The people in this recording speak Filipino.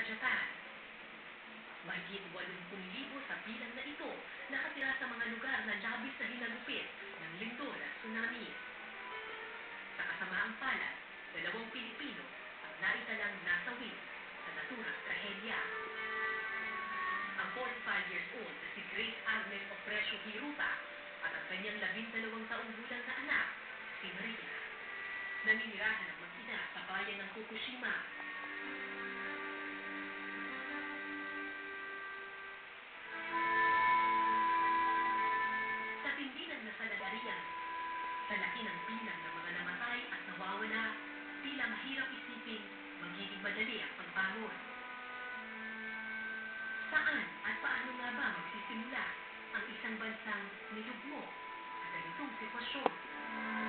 Japan. Mahigit 80,000 sa bilang na ito nakatira sa mga lugar na labis na hinagupit ng lindol at tsunami. Sa kasamaang palad, 2 Pilipino ang naitalang nasawi sa naturang trahedya. Ang 45 years old na si Grace Agnes Opresio Hiruta at ang kanyang 12 taong gulang na anak, si Maria. Naninirahan ang mag-ina sa bayan ng Fukushima. Sa tindi ng nasalagarian, sa laki ng bilang ng mga namatay at nawawala, tila mahirap isipin magiging madali ang pagbangon. Saan at paano nga ba magsisimula ang isang bansang nilugmo sa ganitong sitwasyon?